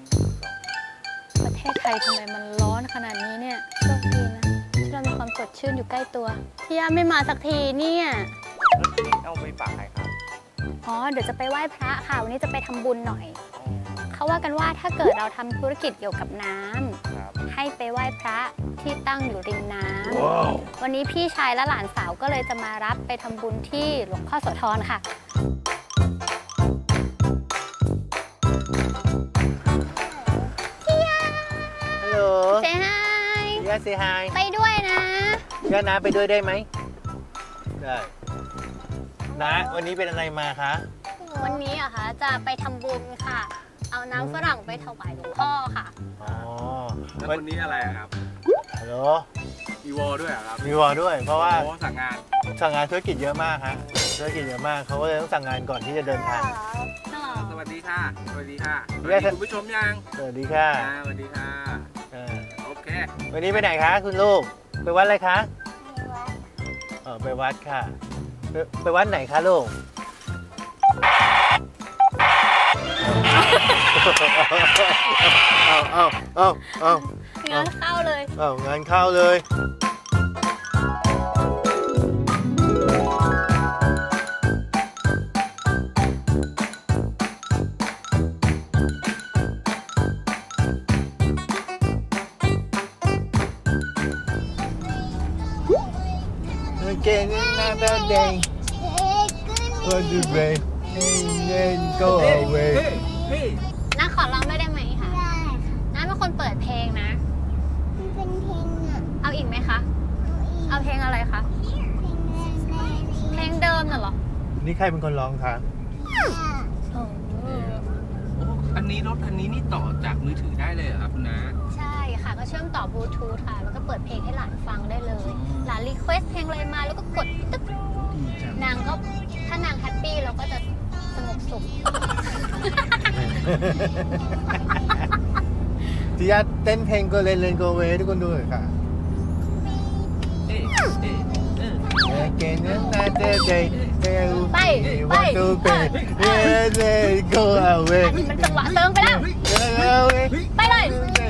ประเทศไทยทำไมมันร้อนขนาดนี้เนี่ยโชคดีนะที่เรามีความสดชื่นอยู่ใกล้ตัวที่ย่าไม่มาสักทีเนี่ยแล้วที่เอาไปฝากใครครับอ๋อเดี๋ยวจะไปไหว้พระค่ะวันนี้จะไปทำบุญหน่อยเขาว่ากันว่าถ้าเกิดเราทำธุรกิจเกี่ยวกับน้ำให้ไปไหว้พระที่ตั้งอยู่ริมน้ำวันนี้พี่ชายและหลานสาวก็เลยจะมารับไปทำบุญที่หลวงพ่อโสธรค่ะฮัลโหลเซฮายย่าเซฮายไปด้วยนะย่าน้าไปด้วยได้ไหมได้น้าวันนี้เป็นอะไรมาคะวันนี้อะคะจะไปทำบุญค่ะเอาน้ำฝรั่งไปถวายหลวงพ่อค่ะอ๋อแล้ววันนี้อะไรครับฮัลโหลมีวอด้วยครับมีวอด้วยเพราะว่าสั่งงานธุรกิจเยอะมากฮะธุรกิจเยอะมากเขาก็เลยต้องสั่งงานก่อนที่จะเดินทางสวัสดีค่ะสวัสดีค่ะคุณผู้ชมยังสวัสดีค่ะสวัสดีค่ะโอเควันนี้ไปไหนคะคุณลูกไปวัดอะไรคะไปวัดค่ะไปวัดไหนคะลูกเอางานเข้าเลยงานเข้าเลยAgain another day. What do they? Then go away. น้าขอร้องได้ไหมคะได้น้าเป็นคนเปิดเพลงนะมันเป็นเพลงอ่ะเอาอีกไหมคะเอาเพลงอะไรคะเพลงเดิมน่ะเหรอนี่ใครเป็นคนร้องคะอันนี้รถคันนี้นี่ต่อจากมือถือได้เลยเหรอครับคุณน้าใช่ค่ะก็เชื่อมต่อบลูทูธค่ะแล้วก็เปิดเพลงให้หลานฟังได้เลยหลานรีเควสเพลงอะไรมาแล้วก็กดตึ๊บนางก็ถ้านางแฮปปี้เราก็จะสงบสุขจียาเต้นเพลงก็เล่นโกเวทุกคนดูเลยค่ะไป go away อันนี้มันจังหวะเติมไปแล้วไปเลย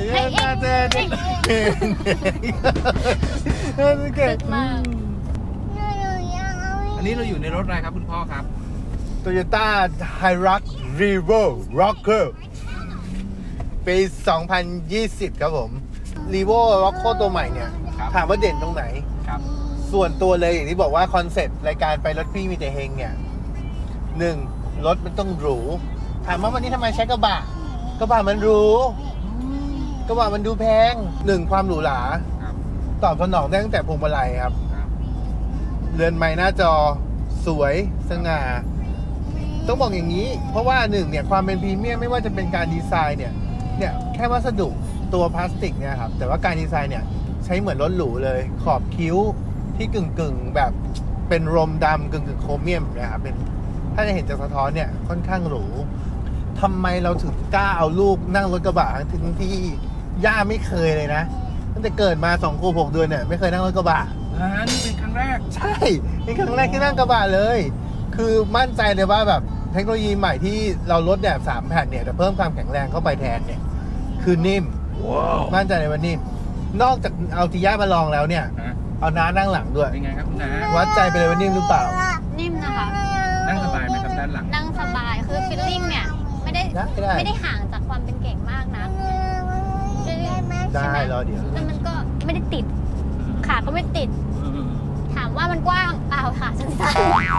อันนี้เราอยู่ในรถอะไรครับคุณพ่อครับ Toyota Hilux Revo Rocker ปี 2020 ครับผม Revo Rocker ตัวใหม่เนี่ยถามว่าเด่นตรงไหนส่วนตัวเลยอย่างที่บอกว่าคอนเซ็ปต์รายการไปรถพี่มีแต่เฮงเนี่ย1รถมันต้องหรูถามว่าวันนี้ทำไมใช้กระบะมันหรูกระบะมันดูแพง1ความหรูหราตอบสนองได้ตั้งแต่พวงมาลัยครับเรือนไม้หน้าจอสวยสง่าต้องบอกอย่างนี้เพราะว่า1เนี่ยความเป็นพรีเมียมไม่ว่าจะเป็นการดีไซน์เนี่ยแค่วัสดุตัวพลาสติกเนี่ยครับแต่ว่าการดีไซน์เนี่ยใช้เหมือนรถหรูเลยขอบคิ้วที่กึ่งแบบเป็นรมดำกึ่งโครเมียมนะครับเป็นถ้าจะเห็นจากสะท้อนเนี่ยค่อนข้างหรูทำไมเราถึงกล้าเอาลูกนั่งรถกระบะถึงที่ย่าไม่เคยเลยนะตั้งแต่เกิดมา2 ขวบ 6 เดือนเนี่ยไม่เคยนั่งรถกระบะนี่เป็นครั้งแรกใช่เป็นครั้งแรกที่นั่งกระบะเลยคือมั่นใจเลยว่าแบบเทคโนโลยีใหม่ที่เราลดแบบ3 แผ่นเนี่ยแต่เพิ่มความแข็งแรงเข้าไปแทนเนี่ยคือนิ่มมั่นใจเลยว่านิ่มนอกจากเอาทีย่ามาลองแล้วเนี่ยเอาน้านั่งหลังด้วยเป็นไงครับคุณน้าวัดใจไปเลยว่านิ่มหรือเปล่านิ่มนะคะนั่งสบายไหมครับด้านหลังนั่งสบายคือฟีลลิ่งเนี่ยไม่ได้ห่างจากความเป็นเก่งมากนะได้รอเดี๋ยวแล้วมันก็ไม่ได้ติดขาก็ไม่ติดถามว่ามันกว้างเปล่าค่ะสั้น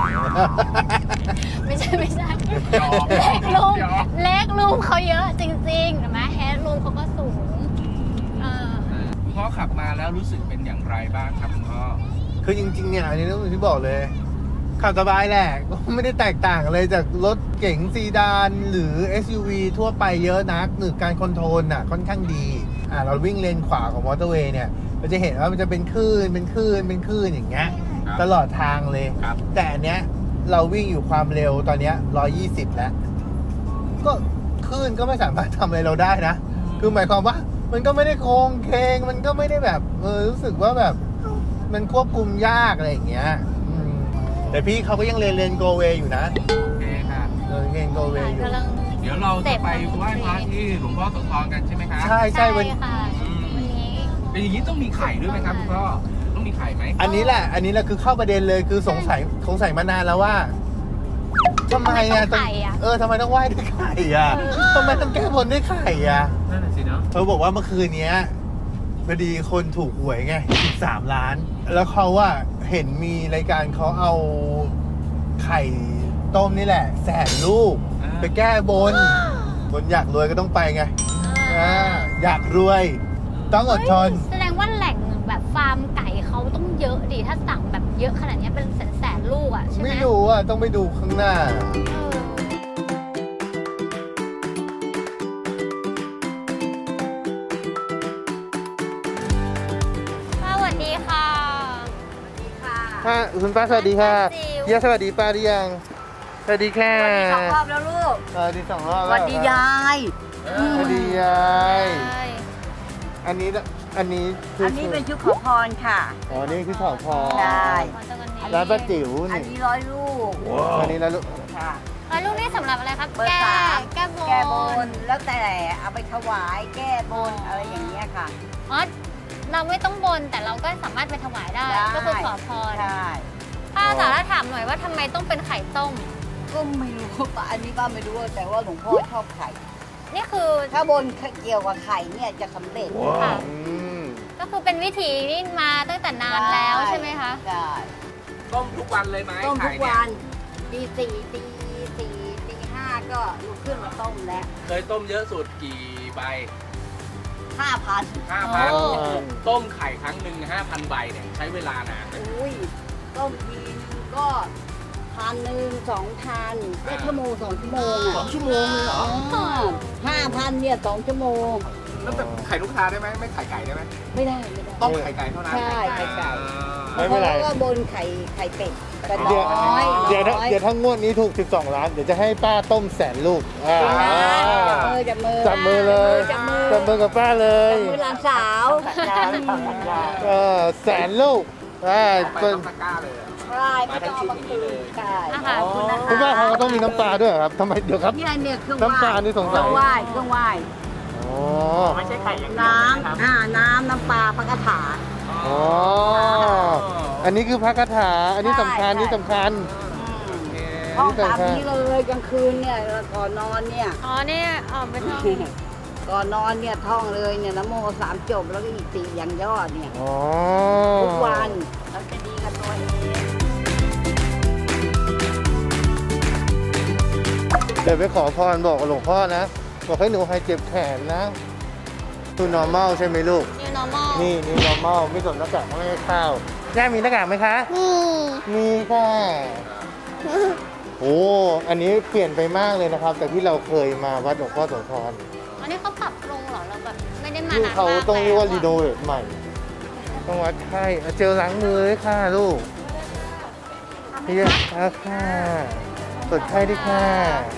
ๆไม่ใช่เล็กรูมเขาเยอะจริงๆเห็นไหมแฮดรูมเขาก็สูงพ่อขับมาแล้วรู้สึกเป็นอย่างไรบ้างครับคุณพ่อคือจริงๆเนี่ยอันนี้ต้องที่บอกเลยขับสบายแหละก็ไม่ได้แตกต่างอะไรจากรถเก๋งซีดานหรือ SUV ทั่วไปเยอะนักหรือการคอนโทรลน่ะค่อนข้างดีเราวิ่งเลนขวาของมอเตอร์เวย์เนี่ยเราจะเห็นว่ามันจะเป็นคลื่นอย่างเงี้ยตลอดทางเลยแต่อันเนี้ยเราวิ่งอยู่ความเร็วตอนเนี้ย120แล้วก็คลื่นก็ไม่สามารถทำอะไรเราได้นะคือหมายความว่ามันก็ไม่ได้โค้งเคงมันก็ไม่ได้แบบรู้สึกว่าแบบมันควบคุมยากอะไรอย่างเงี้ยแต่พี่เขาก็ยังเลนโกเวย์อยู่นะโอเคค่ะเลนโกเวย์อยู่เดี๋ยวเราจะไปไหว้พระที่หลวงพ่อโสธรกันใช่ไหมครับใช่ใช่วันค่ะวันนี้เป็นอย่างนี้ต้องมีไข่ด้วยไหมครับคุณพ่อต้องมีไข่ไหมอันนี้แหละคือเข้าประเด็นเลยคือสงสัยมานานแล้วว่าทำไมอ่ะทำไมต้องไข่อ่ะทำไมต้องไหว้ด้วยไข่อ่ะทำไมต้องแก้บนด้วยไข่อ่ะนั่นแหละสิเนาะเขาบอกว่าเมื่อคืนนี้พอดีคนถูกหวยไง13 ล้าน แล้วเขาว่าเห็นมีรายการเขาเอาไข่ต้มนี่แหละ100,000 ลูก ไปแก้บน คนอยากรวยก็ต้องไปไงอยากรวยต้องอดทนแสดงว่าแหล่งแบบฟาร์มไก่เขาต้องเยอะดิถ้าสั่งแบบเยอะขนาดนี้เป็นแสนลูกอ่ะใช่ไหมไม่รู้อ่ะต้องไปดูข้างหน้าสวัสดีค่ะคุณป้าสวัสดีค่ะจิ๋วเฮียสวัสดีป้าหรือยังสวัสดีค่ะสองรอบแล้วลูกสวัสดี2 รอบสแล้ววัสดียายสวัสดียายใช่อันนี้คืออันนี้เป็นชุดขอพรค่ะอ๋อนี่คือของพอใช่ขอเจอกันนี้ร้านป้าจิ๋วอันนี่นี้100 ลูกอันนี้แล้วลูกค่ะแล้วลูกนี่สำหรับอะไรครับเบอร์แก้ 3 แก้บนแก้บน แล้วแต่เอาไปถวายแก้บนอะไรอย่างเงี้ยค่ะอ๋อเราไม่ต้องบนแต่เราก็สามารถไปถวายได้ได้ก็คือขอพรใช่ป้าสาระถามหน่อยว่าทำไมต้องเป็นไข่ต้มก็ไม่รู้อันนี้ป้าไม่รู้แต่ว่าหลวงพ่อชอบไข่นี่คือถ้าบนเกี่ยวกับไข่เนี่ยจะสำเร็จค่ะอืมก็คือเป็นวิธีนี่มาตั้งแต่นานแล้วใช่ไหมคะใช่ต้มทุกวันเลยไหมต้มทุไข่กเนี่ยวันตีสี่ตี5ก็ลุกขึ้นมาต้มแล้วเคยต้มเยอะสุดกี่ใบ 5,000 5,000 ต้มไข่ครั้งหนึ่ง5,000 ใบเนี่ยใช้เวลานานไหมอุ้ยต้มทีนึงก็1,000 2,000ได้ชั่วโมง2 ชั่วโมงอ่ะ 2 ชั่วโมงเลยเหรอ 5,000เนี่ย2 ชั่วโมงแล้วแต่ไข่ลูกค้าได้ไหมไม่ไข่ไก่ได้ไหมไม่ได้ต้องไข่ไก่เท่านั้นใช่ไข่ไก่ไม่เป็นไรเพราะว่าบนไข่เป็ดแต่เดี๋ยวน้อยเดี๋ยวน้อยถ้างวดนี้ถูก12 ล้านเดี๋ยวจะให้ป้าต้ม100,000 ลูกจับมือจับมือเลยจับมือจับมือกับป้าเลยจับมือหลานสาว 100,000 ลูกไปต้มตะกร้าเลยอะใช่ไม่ต้องเอามาคืนใช่อาหารขอบคุณนะคะคุณป้าเขาต้องมีน้ำปลาด้วยเหรอครับทำไมเดี๋ยวครับเนี่ยเครื่องน้ำปลานี่สงสัยเครื่องไหว้เครื่องไหว้อ๋อไม่ใช่ไข่อย่างน้ำน้ำปลาพระคาถาอ๋ออันนี้คือพระคาถาอันนี้สำคัญใช่นี่สำคัญห้องตามนี้เลยกลางคืนเนี่ยก่อนนอนเนี่ยอ๋อนี่เป็นห้องก่อนนอนเนี่ยท่องเลยเนี่ยนะโม3 จบแล้วก็อีก4อย่างยอดเนี่ยอ๋อทุกวันเราจะดีกับตัวเองเดี๋ยวไปขอพรบอกกับหลวงพ่อนะบอกให้หนูหายเจ็บแขนนะคือ normal ใช่ไหมลูก New normal นี่ normal ไม่สวมหน้ากากไม่ให้เข้าย่ามีหน้ากากไหมคะมีค่ะโอ้อันนี้เปลี่ยนไปมากเลยนะครับ แต่ที่เราเคยมาวัดหลวงพ่อโสธรอันนี้เขาปรับปรุงเหรอเราแบบไม่ได้มาที่นานเขามากต้องเรียกว่าแล้รีโนเวทใหม่ ต้องวัดไข้เอาเจลล้างมือเลยค่ะลูกเฮียค่ะตรวจไข้ด้วยค่ะ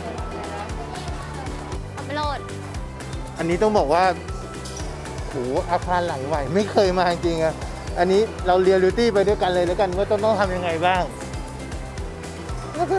เอาไปโหลดอันนี้ต้องบอกว่าโหอาคารหลังใหม่ไม่เคยมาจริงๆอ่ะอันนี้เราเรียลลิตี้ไปด้วยกันเลยแล้วกันว่าต้องทำยังไงบ้างโอเค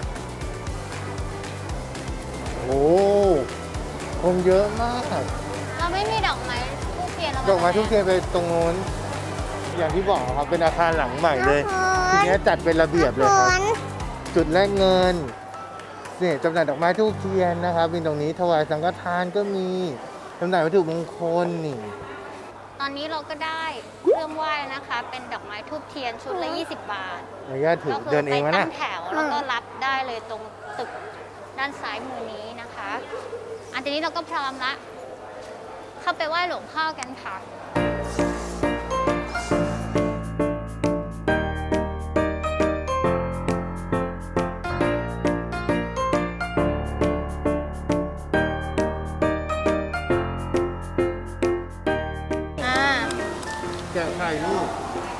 โอ้คนเยอะมากเราไม่มีดอกไม้ทูบเทียนเราดอกไม้ทุกเทียนไปตรงโน้นอย่างที่บอกครับเป็นอาคารหลังใหม่เลยทีนี้จัดเป็นระเบียบเลยครับจุดแลกเงินเนี่ยจำหน่ายดอกไม้ทุกเทียนนะครับมีตรงนี้ถวายสังฆทานก็มีจำหน่ายวัตถุมงคลนี่ตอนนี้เราก็ได้เครื่องไหว้นะคะ เป็นดอกไม้ทูบเทียนชุดละ20 บาทอนุญาตถือก็คืเดินเองไปไหมตั้นะงแถวแล้วก็รับได้เลยตรงตึกด้านซ้ายมือนี้นะคะอันทีนี้เราก็พร้อมละเข้าไปไหว้หลวงพ่อกันค่ะแกะไข่ลูก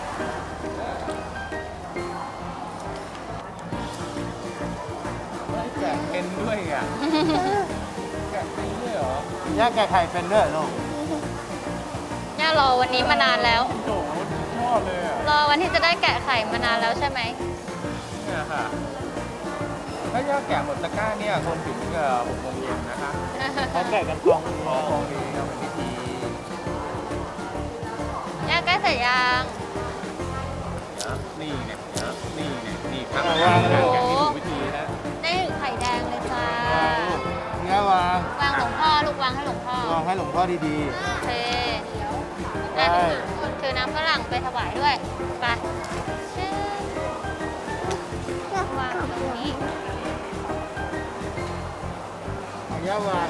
แกะเป็นด้วยอ่ะแกะเป็นด้วยเหราอย่แกะไข่เป็นด้วยลูกเนี่ยรอวันนี้มานานแล้วโอ้โหชอบเลยอ่ะรอวันที่จะได้แกะไข่มานานแล้วใช่ไหมเนี่ยค่ะถ้ายอดแกะหมดตะกร้าเนี่ยคนถึง6 โมงเย็นนะคะเขาแกะกันกองดีครับเป็นพิธีย่าใกล้เสร็จยังนี่เนี่ยนี่ครับแกะที่ถูกวิธีนะได้ถึงไข่แดงเลยจ้าเนี่ยวางวางหลวงพ่อลูกวางให้หลวงพ่อวางให้หลวงพ่อดีโอเคได้ถือน้ำฝรั่งไปถวายด้วยไปชื่อวางตรงนี้ๆเอาย่าวาง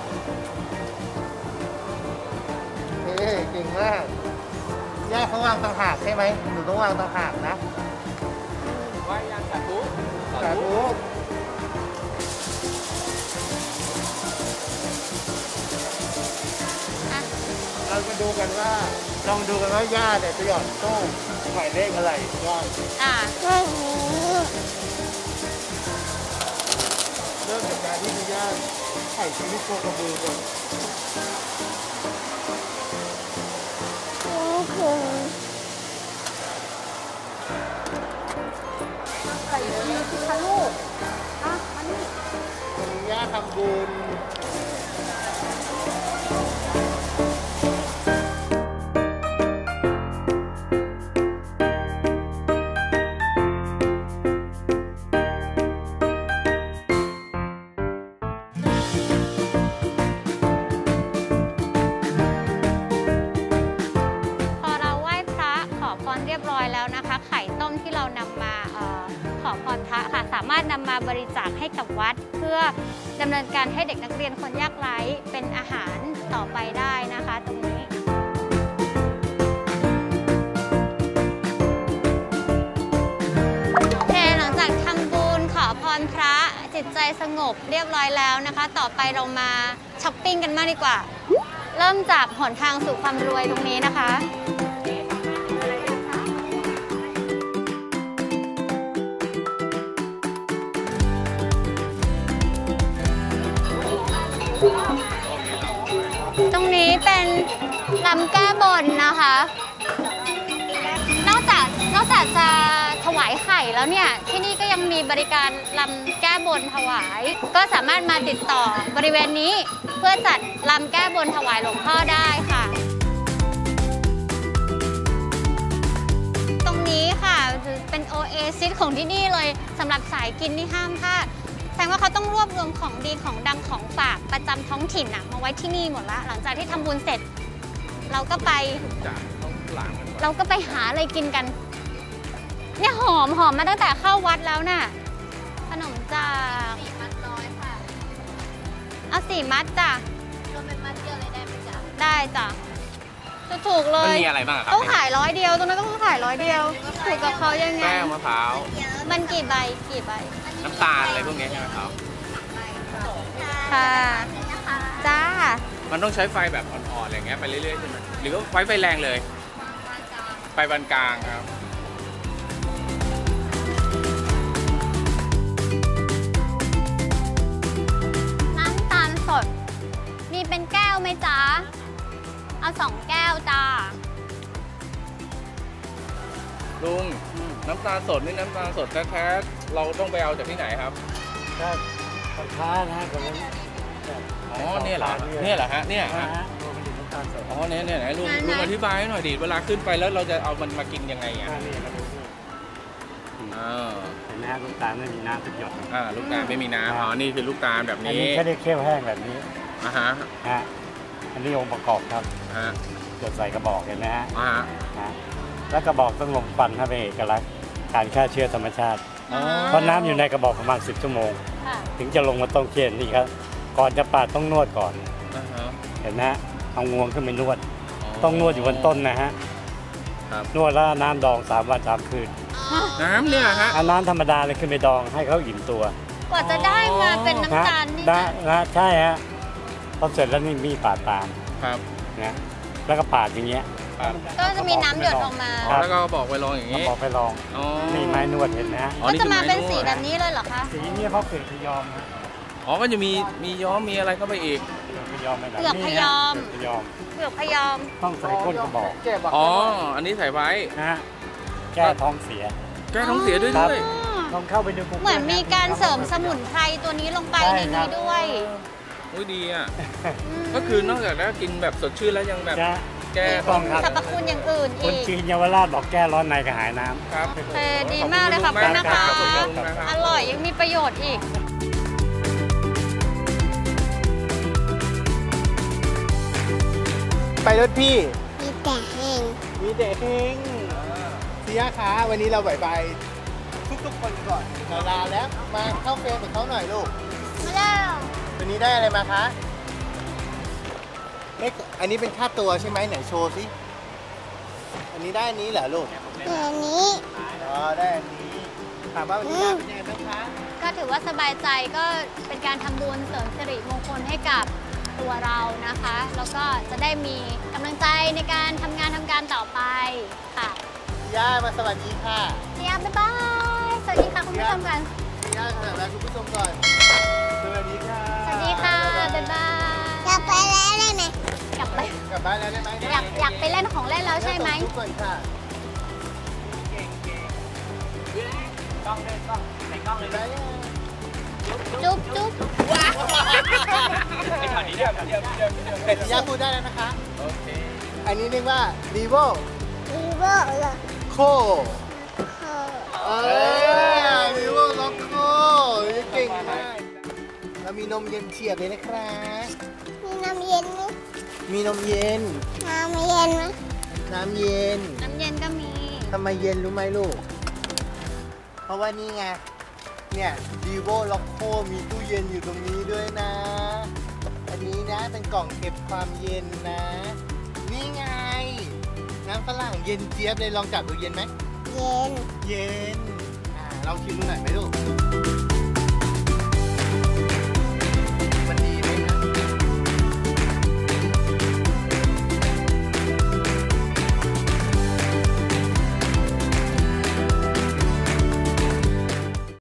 เฮ้เก่งมากย่าเขาวางต่างหากใช่ไหมหนูต้องวางต่างหากนะไหว้ยังสาธุสาธุอ่ะเรามาดูกันว่าลองดูกันว่าย่าเนี่ยจะหย่อนตู้หมายเลขอะไรย่าอ่ะเริ่มจากการที่ย่าไข่ชีวิตโคกระบือก่อนใส่ดีสิคะลูกอ่ะมานี่วันนี้ย่าทำบุญพอเราไหว้พระขอพรเรียบร้อยแล้วนะคะ ไข่ต้มที่เรานำมาขอพรพระค่ะ สามารถนำมาบริจาคให้กับวัด เพื่อดำเนินการให้เด็กนักเรียนคนยากไร้เป็นอาหารต่อไปได้นะคะตรงนี้ โอเคหลังจากทำบุญขอพรพระจิตใจสงบเรียบร้อยแล้วนะคะ ต่อไปเรามาช้อปปิ้งกันมากดีกว่า เริ่มจากหนทางสู่ความรวยตรงนี้นะคะ ตรงนี้เป็นลำแก้บนนะคะ นอกจากจะถวายไข่แล้วเนี่ย ที่นี่ก็ยังมีบริการลำแก้บนถวาย ก็สามารถมาติดต่อบริเวณนี้เพื่อจัดลำแก้บนถวายหลวงพ่อได้ค่ะ ตรงนี้ค่ะเป็นโอเอซิสของที่นี่เลยสำหรับสายกินนี่ห้ามพลาดแสดงว่าเขาต้องรวบรวมของดีของดังของฝากประจำท้องถิ่นมาไว้ที่นี่หมดละหลังจากที่ทำบุญเสร็จ เราก็ไปหาอะไรกินกันเนี่ยหอมมาตั้งแต่เข้าวัดแล้วน่ะขนมจาก4 มัดร้อยค่ะเอา4 มัดจ้ะรวมเป็นมัดเดียวเลยได้ไหมจ๊ะได้จ้ะถูกเลยมันมีอะไรบ้างครับต้องขาย100 เดียวตรงนั้นก็ต้องขาย100 เดียวถูกกับเขายังไงแป้งมะพร้าวมันกี่ใบน้ำตาลอะไรพวกนี้ใช่ไหมครับค่ะจ้ามันต้องใช้ไฟแบบอ่อนๆอะไรเงี้ยไปเรื่อยๆใช่ไหมหรือว่าไฟแรงเลยไฟปานกลางครับน้ำตาลสด มีเป็นแก้วไหมจ๊ะ เอา2 แก้วจ้าลุงน้ำตาลสดนี่น้ำตาลสดแท้ๆเราต้องไปเอาจากที่ไหนครับถ้าสินค้านะตรงนั้นอ๋อเนี่ยเหรอฮะเนี่ยฮะรวมถึงน้ำตาลสดอ๋อเนี่ยไหนลุงอธิบายให้หน่อยดิเวลาขึ้นไปแล้วเราจะเอามันมากินยังไงอ่ะนี่ครับเห็นไหมฮะลูกตาลไม่มีน้ำสักหยดลูกตาลไม่มีน้ำอ๋อนี่คือลูกตาลแบบอันนี้นี้แค่ได้เคี่ยวแห้งแบบนี้ฮะฮะอันนี้องค์ประกอบครับฮะจดใส่กระบอกเห็นไหมฮะฮะฮะแล้วกระบอกต้องลมควันถ้าเป็นเอกลักษณ์การฆ่าเชื้อธรรมชาติอ๋อเพราะน้ำอยู่ในกระบอกประมาณ10 ชั่วโมงค่ะถึงจะลงมาต้มเคี่ยวนี่ครับก่อนจะปาดต้องนวดก่อน เห็นไหมฮะเอางวงขึ้นไปนวด ต้องนวดอยู่บนต้นนะฮะครับนวดแล้วน้ำดอง3 วัน3 คืนน้ำเนี่ยฮะเอาน้ำธรรมดาเลยขึ้นไปดองให้เขาอิ่มตัวกว่าจะได้มาเป็นน้ำตาลนี่นะใช่ฮะพอเสร็จแล้วนี่มีปาดตามครับนะแล้วก็ปาดอย่างเงี้ยก็จะมีน้ำหยดออกมาครับแล้วก็บอกไปลองอย่างเขานี้บอกไปลองอ๋อนี่ไม้นวดเห็นไหมฮะก็จะมาเป็นสีแบบนี้เลยเหรอคะสีเนี่ยเขาเกลือพยอมฮะอ๋อก็จะมีย้อมมีอะไรเข้าไปอีกเกลือพยอมไม่ได้เกลือพยอมเกลือพยอมเปลือกพยอมต้องใส่ก้นกระบอกอ๋ออันนี้ใส่ไว้นะฮะแก้ท้องเสียแก้ท้องเสียด้วยครับด้วยอ๋อลองเข้าไปดูGoogle เหมือนมีการเสริมสมุนไพรตัวนี้ลงไปในนี้ด้วยอุ้ยดีอ่ะ ก็คือนอกจากแล้วกินแบบสดชื่นแล้วยังแบบจะแก้ต้องครับสรรพคุณอย่างอื่นคนอีกจีนเยาวราชบอกแก้ร้อนในกระหายน้ำครับดีมากเลยขอบคุณนะคะขอบคุณนะครับอร่อยยังมีประโยชน์อีกไปรถพี่มีแต่แห้งมีเด็กเองเสียขาวันนี้เราบายทุกคนก่อนเราลาแล้วมาเข้าเฟรมกับเขาหน่อยลูกมาแล้ววันนี้ได้อะไรมาคะเอ๊ะอันนี้เป็นค่าตัวใช่ไหมไหนโชว์สิอันนี้ได้อันนี้เหรอลูกตัวนี้อ๋อได้อันนี้ถามว่าวันนี้งานเป็นยังไงบ้างคะก็ถือว่าสบายใจก็เป็นการทำบุญเสริมสิริมงคลให้กับตัวเรานะคะ แล้วก็จะได้มีกำลังใจในการทำงานทำการต่อไปค่ะย่ามาสวัสดีค่ะเทียบบ๊ายบาย สวัสดีค่ะคุณผู้ชมกันย่าสวัสดีคุณผู้ชมก่อนสวัสดีค่ะสวัสดีค่ะ บ๊ายบายจะไปแล้วได้ไหมกลับไปกลับบ้านแล้วได้ไหมอยากไปเล่นของเล่นแล้วใช่ไหมทุกคนค่ะต้องเลยต้องในกล้องเลยได้ยังจุ๊บจุ๊บย่าพูดได้แล้วนะคะโอเคอันนี้เรียกว่า Revo รีโวเหรอ Co โอ้ Revo Loco เก่งมากเรามีนมเย็นเฉียบเลยนะครับมีน้ำเย็นไหมมีนมเย็นน้ำเย็นไหมน้ำเย็นน้ำเย็นก็มีทำไมเย็นรู้ไหมลูก เพราะว่านี่ไง เนี่ย Revo Loco มีตู้เย็นอยู่ตรงนี้ด้วยนะ อันนี้นะเป็นกล่องเก็บความเย็นนะ นี่ไง น้ำฝรั่งเย็นเจี๊ยบเลยลองจับดูเย็นไหมเย็นเย็น ลองชิมดูหน่อยไหมลูก